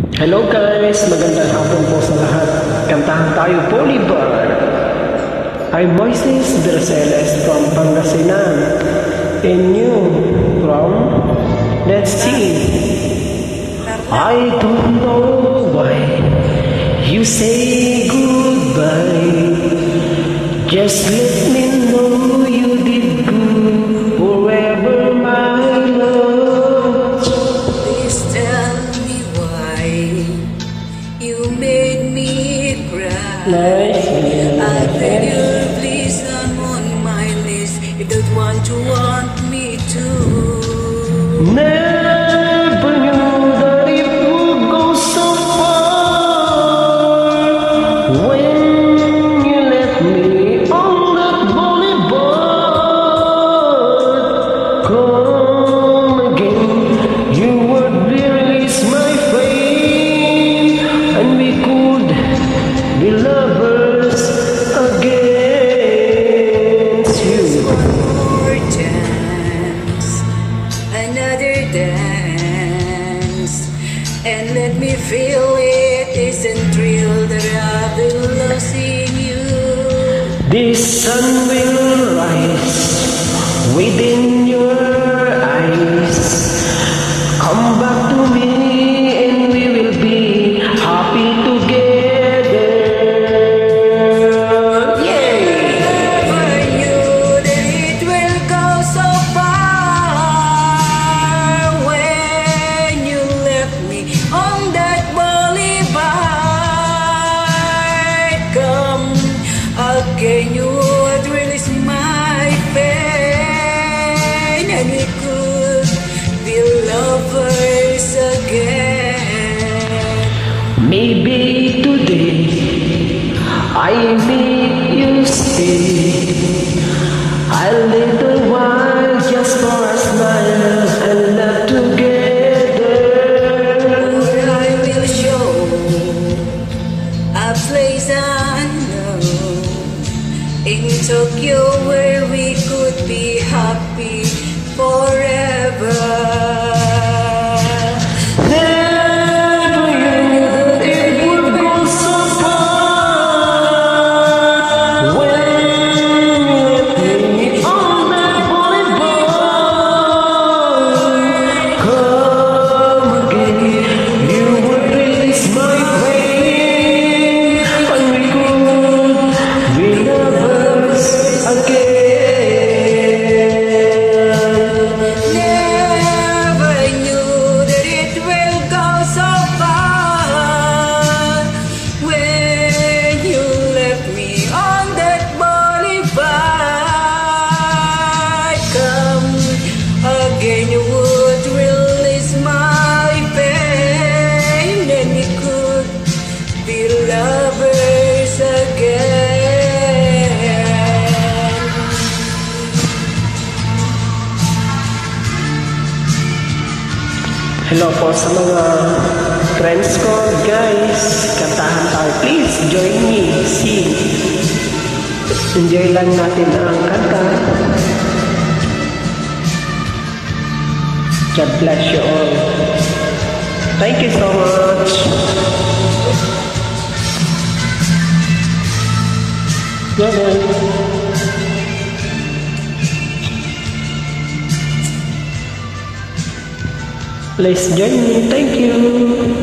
Hello guys, magandang hapon po sa lahat. Kantahan tayo Bolivar. I'm Moises Draceles from Pangasinan. And you from? Let's see. I don't know why you say goodbye. Just let me know you did good forever, my love. Please tell me why you made me cry. I beg you, please, I'm on my list. You don't want me to. Never knew that it would go so far when you left me on that boulevard. Come again, you would release my flame, and we could be lovers against you. One more chance, another dance, and let me feel it isn't real that I've been losing you. The sun will rise within your eyes. Come back to me and we will be happy together. Yay! Never knew that it will go so far when you left me on that boulevard. Come again, you would release my pain, and we could be lovers again. Maybe today I make you stay a little while just for a smile and love together. Or I will show a place unknown in Tokyo where we could be happy forever. Never knew that it would go so far when you left me on that boulevard. Come again, you would release my pain, and we could be lovers again. Never knew that it will go so far when you left me on that boulevard. Come again, you would release my pain, and we could be lovers again. Hello po sa mga friends ko, guys. Kantahan tayo. Please join me. Sing. Enjoy lang natin ang kanta. God bless you all. Thank you so much. Bye-bye. Please join me. Thank you.